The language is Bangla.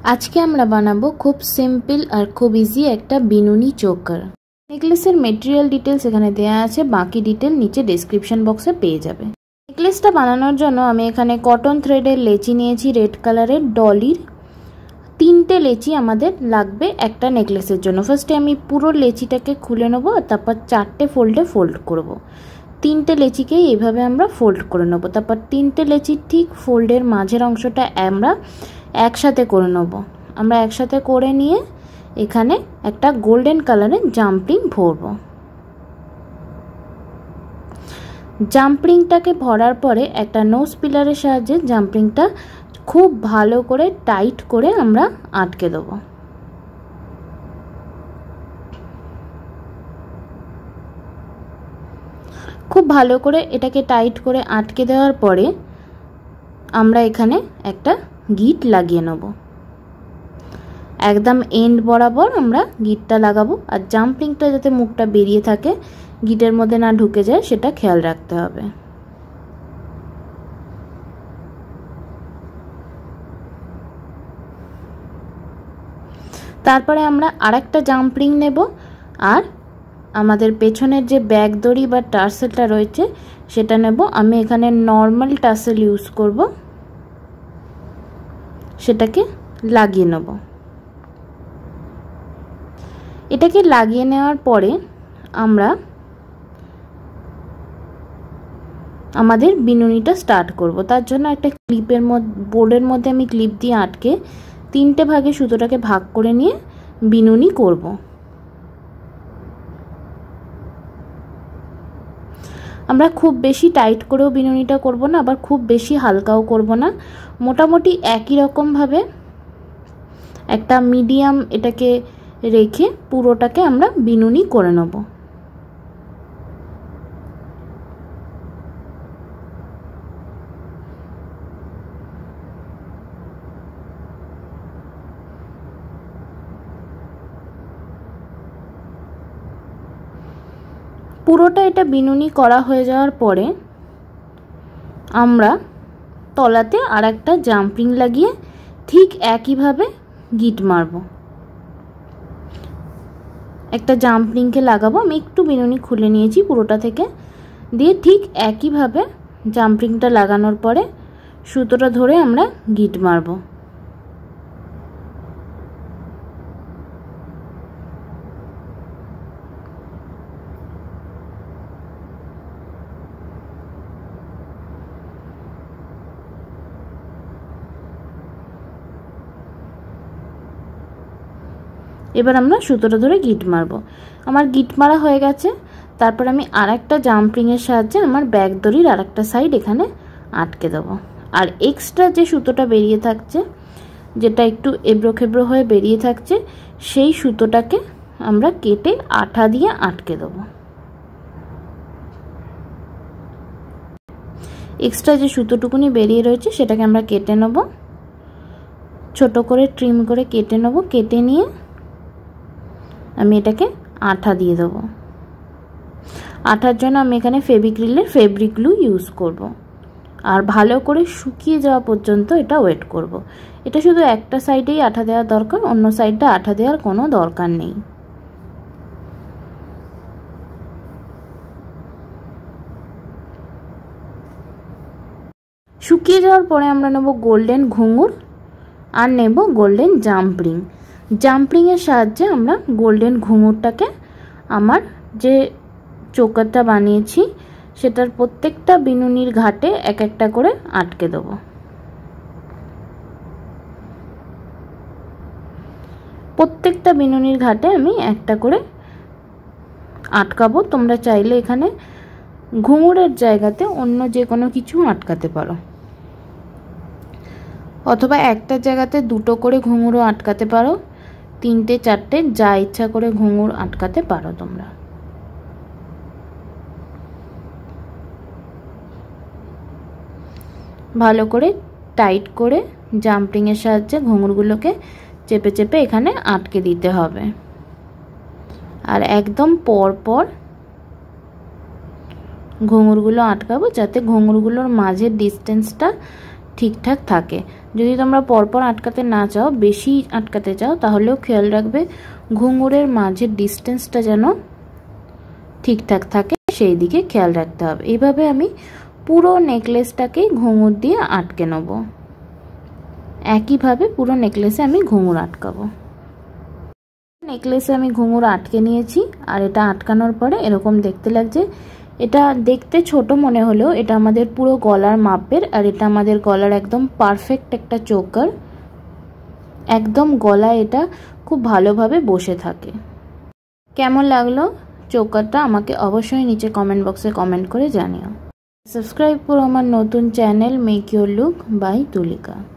আজকে আমরা বানাবো খুব সিম্পল আর খুব ইজি একটা বিনুনি চোকার। নেকলেসের মেটেরিয়াল ডিটেলস এখানে দেওয়া আছে, বাকি ডিটেল নিচে ডেসক্রিপশন বক্সে পেয়ে যাবে। নেকলেসটা বানানোর জন্য আমি এখানে কটন থ্রেডের লেচি নিয়েছি রেড কালারের ডলির। 3টে লেচি আমাদের লাগবে একটা নেকলেসের জন্য। ফার্স্টে আমি পুরো লেচিটাকে খুলে নেবো আর তারপর 4টে ফোল্ডে ফোল্ড করব। 3টে লেচিকে এইভাবে আমরা ফোল্ড করে নেবো। তারপর 3টে লেচির ঠিক ফোল্ডের মাঝের অংশটা আমরা একসাথে করে নেব। আমরা একসাথে করে নিয়ে এখানে একটা গোল্ডেন কালারের জাম্পিং ভরব। জাম্পিংটাকে ভরার পরে একটা নোজ পিলারের সাহায্যে জাম্পিংটা খুব ভালো করে টাইট করে আমরা আটকে দেব। খুব ভালো করে এটাকে টাইট করে আটকে দেওয়ার পরে আমরা এখানে একটা গিট লাগিয়ে নেব। একদম এন্ড বরাবর আমরা গিটটা লাগাবো, আর জাম্পিংটা যাতে মুখটা বেরিয়ে থাকে, গিটের মধ্যে না ঢুকে যায়, সেটা খেয়াল রাখতে হবে। তারপরে আমরা আরেকটা জাম্পিং নেব আর আমাদের পেছনের যে ব্যাক দড়ি বা টার্সেলটা রয়েছে সেটা নেব। আমি এখানে নর্মাল টার্সেল ইউজ করব, সেটাকে লাগিয়ে নেব। এটাকে লাগিয়ে নেওয়ার পরে আমরা আমাদের বিনুনিটা স্টার্ট করব। তার জন্য একটা ক্লিপের বোর্ডের মধ্যে আমি ক্লিপ দিয়ে আটকে 3টে ভাগে সুতোটাকে ভাগ করে নিয়ে বিনুনি করব। আমরা খুব বেশি টাইট করেও বিনুনিটা করব না, আবার খুব বেশি হালকাও করব না। মোটামুটি একই রকম ভাবে একটা মিডিয়াম এটাকে রেখে পুরোটাকে আমরা বিনুনি করে নেব। পুরোটা এটা বিনুনি করা হয়ে যাওয়ার পরে আমরা তলাতে আর একটা জাম্পিং লাগিয়ে ঠিক একইভাবে গিট মারব। একটা জাম্পিংকে লাগাবো, আমি একটু বিনুনি খুলে নিয়েছি পুরোটা থেকে, দিয়ে ঠিক একইভাবে জাম্পিংটা লাগানোর পরে সুতোটা ধরে আমরা গিট মারব। এবার আমরা সুতোটা ধরে গিট মারব। আমার গিট মারা হয়ে গেছে। তারপর আমি আরেকটা জাম্পিংয়ের সাহায্যে আমার ব্যাক দড়ির আরেকটা সাইড এখানে আটকে দেবো। আর এক্সট্রা যে সুতোটা বেরিয়ে থাকছে, যেটা একটু এবড়ো খেবড়ো হয়ে বেরিয়ে থাকছে, সেই সুতোটাকে আমরা কেটে আঠা দিয়ে আটকে দেবো। এক্সট্রা যে সুতোটুকুনি বেরিয়ে রয়েছে সেটাকে আমরা কেটে নেব, ছোট করে ট্রিম করে কেটে নেব। কেটে নিয়ে আমি এটাকে আঠা দিয়ে দেবো। আঠার জন্য আমি এখানে ফেভিক্রিলের ফেব্রিক গ্লু ইউজ করব, আর ভালো করে শুকিয়ে যাওয়া পর্যন্ত এটা ওয়েট করব। এটা শুধু একটা সাইডেই আঠা দেওয়া দরকার, অন্য সাইডটা আঠা দেওয়ার কোনো দরকার নেই। শুকিয়ে যাওয়ার পরে আমরা নেব গোল্ডেন ঘুঙুর আর নেব গোল্ডেন জাম্পিং। জাম্পিংয়ের সাহায্যে আমরা গোল্ডেন ঘুঙুরটাকে আমার যে চোকারটা বানিয়েছি সেটার প্রত্যেকটা বিনুনির ঘাটে এক একটা করে আটকে দেব। প্রত্যেকটা বিনুনির ঘাটে আমি একটা করে আটকাবো। তোমরা চাইলে এখানে ঘুঙুরের জায়গাতে অন্য যে কোনো কিছু আটকাতে পারো, অথবা একটা জায়গাতে 2টো করে ঘুঙুরও আটকাতে পারো, 3টে 4টে যা ইচ্ছা করে ঘুঙুর আটকাতে পারো তোমরা। ভালো করে টাইট করে জাম্পিংয়ের সাহায্যে ঘুঙুরগুলোকে চেপে চেপে এখানে আটকে দিতে হবে। আর একদম পর পর ঘুঙুরগুলো আটকাবো, যাতে ঘুঙুরগুলোর মাঝের ডিস্টেন্সটা ঠিকঠাক থাকে। যদি তোমরা পরপর আটকাতে না চাও, বেশি আটকাতে চাও, তাহলেও খেয়াল রাখবে ঘুঙুরের মাঝের ডিস্টেন্সটা যেন ঠিকঠাক থাকে, সেই দিকে খেয়াল রাখতে হবে। এইভাবে আমি পুরো নেকলেসটাকেই ঘুঙুর দিয়ে আটকে নেব। একইভাবে পুরো নেকলেসে আমি ঘুঙুর আটকাবো। নেকলেসে আমি ঘুঙুর আটকে নিয়েছি, আর এটা আটকানোর পরে এরকম দেখতে লাগছে। এটা দেখতে ছোট মনে হলেও এটা আমাদের পুরো গলার মাপের, আর এটা আমাদের গলার একদম পারফেক্ট একটা চোকার। একদম গলায় এটা খুব ভালোভাবে বসে থাকে। কেমন লাগলো চোকারটা আমাকে অবশ্যই নিচে কমেন্ট বক্সে কমেন্ট করে জানিও। সাবস্ক্রাইব করো আমার নতুন channel make your look by Tulika.